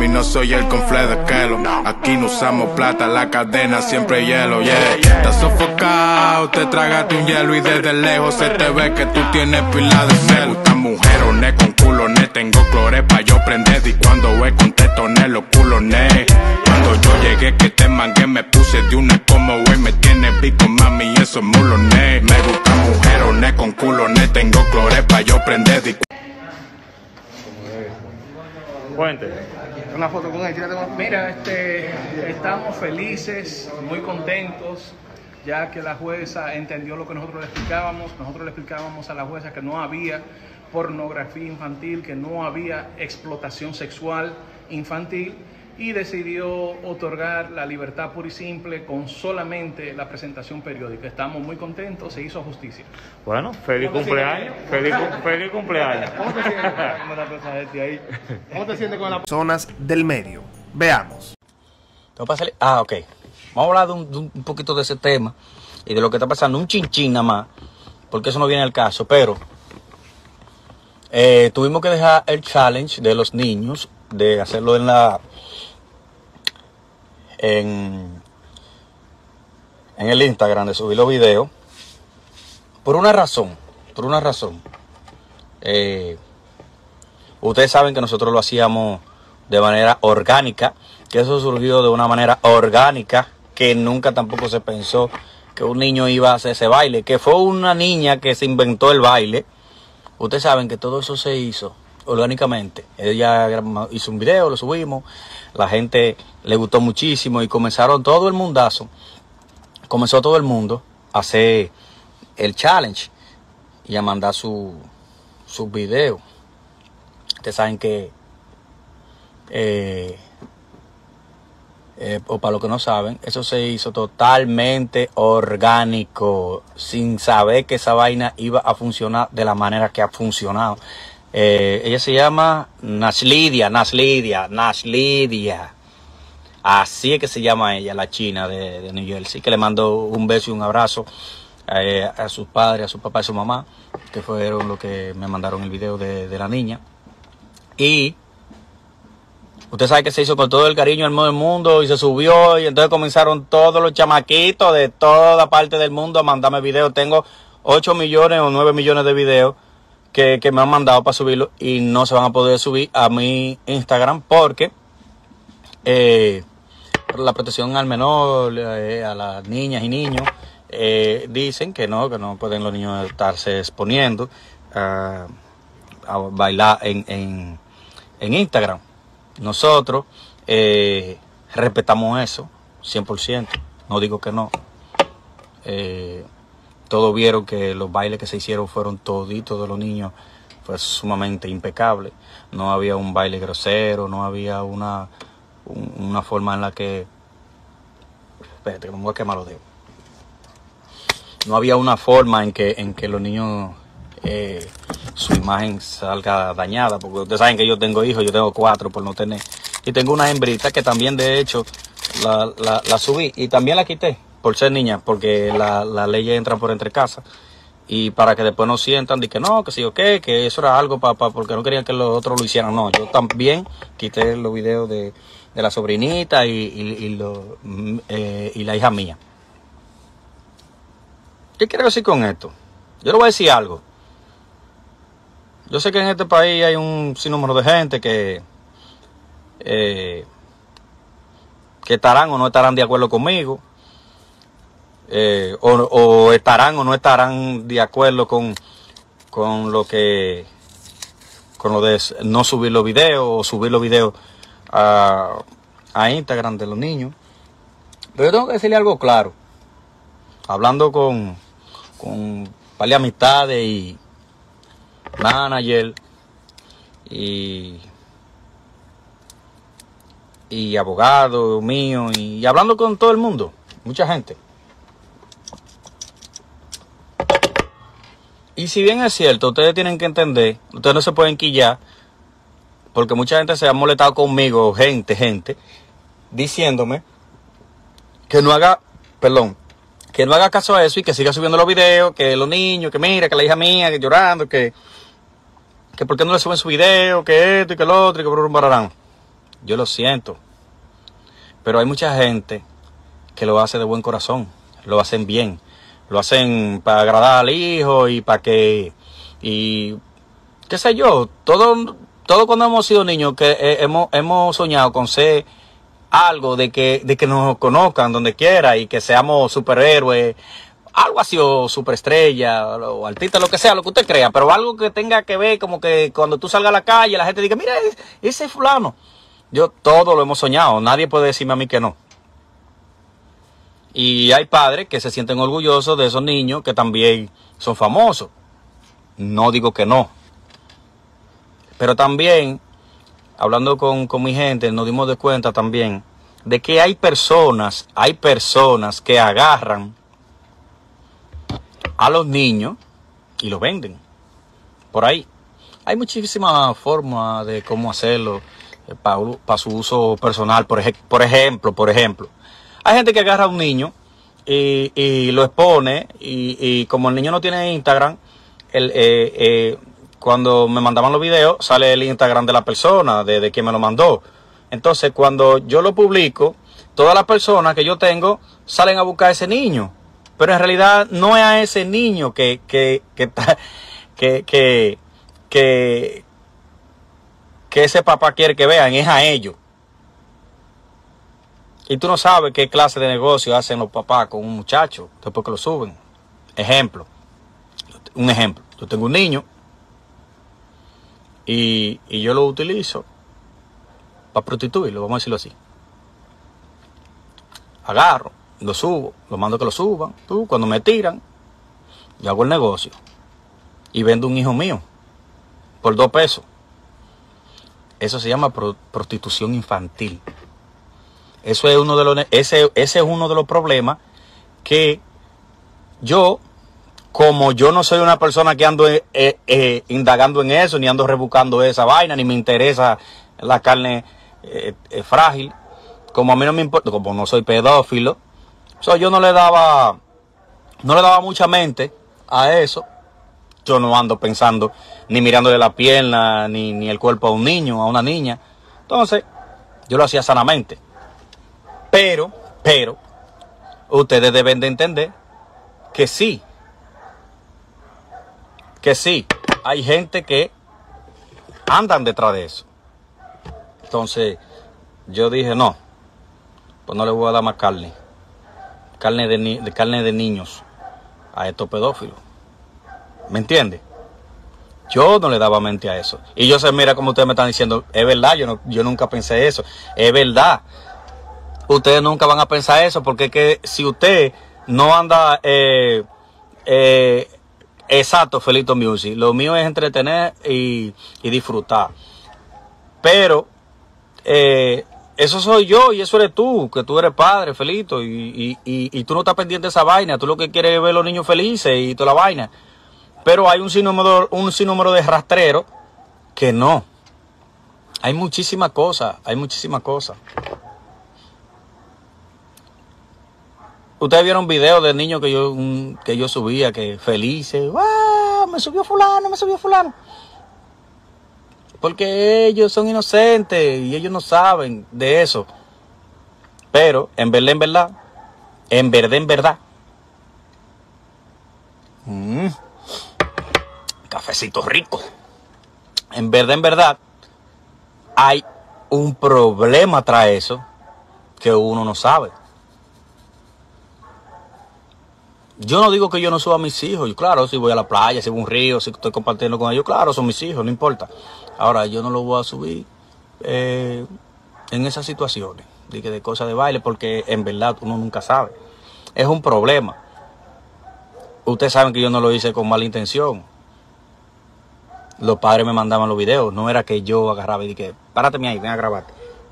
y no soy el confle de Kelo. Aquí no usamos plata, la cadena siempre hielo, yeah. Estás sofocado, te tragaste un hielo y desde lejos se te ve que tú tienes pila de celo. Me gustan mujerones con culones, tengo clore pa' yo prender. Y cuando voy con tetones, los culones. Cuando yo llegué que te mangué, me puse de una como güey. Me tiene pico, mami, eso es mulones. Me gustan mujerones con culones, tengo clore pa' yo prender. Cuente. Una foto con él, tírate una. Mira, estamos felices, muy contentos, ya que la jueza entendió lo que nosotros le explicábamos. Nosotros le explicábamos a la jueza que no había pornografía infantil, que no había explotación sexual infantil, y decidió otorgar la libertad pura y simple con solamente la presentación periódica. Estamos muy contentos, se hizo justicia. Bueno, feliz cumpleaños, feliz cumpleaños. ¿Cómo te sientes con la Personas del medio? Veamos. Ok. Vamos a hablar de un poquito de ese tema y de lo que está pasando, un chinchín nada más, porque eso no viene al caso, pero tuvimos que dejar el challenge de los niños, de hacerlo en el Instagram, de subir los videos, por una razón. Ustedes saben que nosotros lo hacíamos de manera orgánica, que eso surgió de una manera orgánica, que nunca tampoco se pensó que un niño iba a hacer ese baile, que fue una niña que se inventó el baile. Ustedes saben que todo eso se hizo orgánicamente. Ella hizo un video, lo subimos, la gente le gustó muchísimo y comenzó todo el mundo a hacer el challenge y a mandar sus videos. Ustedes saben que, o para los que no saben, eso se hizo totalmente orgánico, sin saber que esa vaina iba a funcionar de la manera que ha funcionado. Ella se llama Nashlidia. Así es que se llama ella, la china de New Jersey, que le mando un beso y un abrazo a sus padres, a su papá y a su mamá, que fueron los que me mandaron el video de la niña. Y usted sabe que se hizo con todo el cariño del mundo y se subió, y entonces comenzaron todos los chamaquitos de toda parte del mundo a mandarme videos. Tengo 8 millones o 9 millones de videos que me han mandado para subirlo y no se van a poder subir a mi Instagram porque la protección al menor, a las niñas y niños, dicen que no pueden los niños estarse exponiendo a bailar en Instagram. Nosotros respetamos eso 100%, no digo que no. Todos vieron que los bailes que se hicieron fueron toditos de los niños, fue sumamente impecable. No había un baile grosero, no había una forma en la que... Espérate, que me voy a quemar los dedos. No había una forma en que los niños, su imagen salga dañada, porque ustedes saben que yo tengo hijos, yo tengo 4 por no tener. Y tengo una hembrita que también de hecho la subí y también la quité por ser niña, porque la ley entra por entre casas y para que después no sientan de que no, que sí o qué, que eso era algo porque no querían que los otros lo hicieran. No, yo también quité los videos de la sobrinita y la hija mía. ¿Qué quiero decir con esto? Yo le voy a decir algo. Yo sé que en este país hay un sinnúmero de gente que estarán o no estarán de acuerdo conmigo, o estarán o no estarán de acuerdo con lo de no subir los videos o subir los videos a Instagram de los niños. Pero yo tengo que decirle algo claro, hablando con un par de amistades y manager y abogado mío y hablando con todo el mundo, mucha gente. Y si bien es cierto, ustedes tienen que entender, ustedes no se pueden quillar, porque mucha gente se ha molestado conmigo, gente, diciéndome que no haga caso a eso y que siga subiendo los videos, que los niños, que mira, que la hija mía, que llorando, que por qué no le suben su video, que esto y que lo otro, y que bararán. yo lo siento. Pero hay mucha gente que lo hace de buen corazón, lo hacen bien, lo hacen para agradar al hijo y para que, y qué sé yo, todo cuando hemos sido niños que hemos soñado con ser algo de que nos conozcan donde quiera y que seamos superhéroes, algo así, o superestrella, o artista, lo que sea, lo que usted crea, pero algo que tenga que ver como que cuando tú salgas a la calle la gente diga, mira, ese fulano. Todo lo hemos soñado, nadie puede decirme a mí que no. Y hay padres que se sienten orgullosos de esos niños que también son famosos. No digo que no. Pero también, hablando con mi gente, nos dimos de cuenta también de que hay personas que agarran a los niños y los venden por ahí. Hay muchísimas formas de cómo hacerlo para su uso personal. Por ejemplo, hay gente que agarra a un niño y lo expone y como el niño no tiene Instagram, cuando me mandaban los videos sale el Instagram de la persona, de quien me lo mandó. Entonces cuando yo lo publico, todas las personas que yo tengo salen a buscar a ese niño. Pero en realidad no es a ese niño que ese papá quiere que vean, es a ellos. Y tú no sabes qué clase de negocio hacen los papás con un muchacho después que lo suben. Un ejemplo. Yo tengo un niño y yo lo utilizo para prostituirlo, vamos a decirlo así. Agarro, lo subo, lo mando que lo suban. Cuando me tiran, yo hago el negocio y vendo un hijo mío por 2 pesos. Eso se llama prostitución infantil. Eso es ese es uno de los problemas que como yo no soy una persona que ando indagando en eso, ni ando rebuscando esa vaina, ni me interesa la carne frágil, como a mí no me importa, como no soy pedófilo, yo no le daba mucha mente a eso. Yo no ando pensando ni mirándole la pierna, ni el cuerpo a un niño, a una niña. Entonces, yo lo hacía sanamente. Pero, ustedes deben de entender que sí, hay gente que andan detrás de eso. Entonces, yo dije, no, pues no le voy a dar más carne de niños a estos pedófilos. ¿Me entiende? Yo no le daba mente a eso. Y yo sé, mira como ustedes me están diciendo, es verdad, yo nunca pensé eso. Es verdad. Ustedes nunca van a pensar eso, porque es que si usted no anda exacto, Felito Music, lo mío es entretener y disfrutar. Pero eso soy yo y eso eres tú, que tú eres padre, Felito, y tú no estás pendiente de esa vaina. Tú lo que quieres es ver a los niños felices y toda la vaina. Pero hay un sinnúmero de rastreros que no. Hay muchísimas cosas. Ustedes vieron videos de niños que yo subía, que felices. ¡Wow! Me subió fulano. Porque ellos son inocentes y ellos no saben de eso. Pero, en verdad. Cafecito rico. En verdad, hay un problema tras eso que uno no sabe. Yo no digo que yo no suba a mis hijos. Claro, si voy a la playa, si voy a un río, si estoy compartiendo con ellos, claro, son mis hijos, no importa. Ahora, yo no lo voy a subir en esas situaciones de cosas de baile, porque en verdad uno nunca sabe. Es un problema. Ustedes saben que yo no lo hice con mala intención. Los padres me mandaban los videos. No era que yo agarraba y dije, párate ahí, ven a grabarte.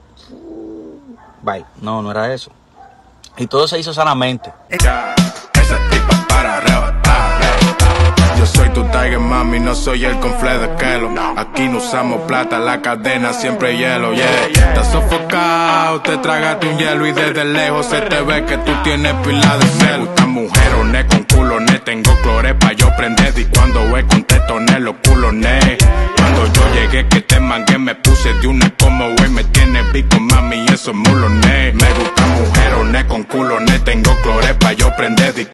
Bye. No era eso. Y todo se hizo sanamente. Esa tipa para arrebatar. Yo soy tu Tiger, mami, no soy el confle de Kelo. Aquí no usamos plata, la cadena siempre hielo, yeah. Estás sofocado, te tragaste un hielo y desde lejos se te ve que tú tienes pila de celo. Esta mujerones con culones, tengo clore pa' yo prender. Y cuando voy con tetones, los culones. Cuando yo llegué que te mangué, me puse de una como güey, me tiene big soy muloné. Me gusta mujerones con culones, tengo clores pa' yo prender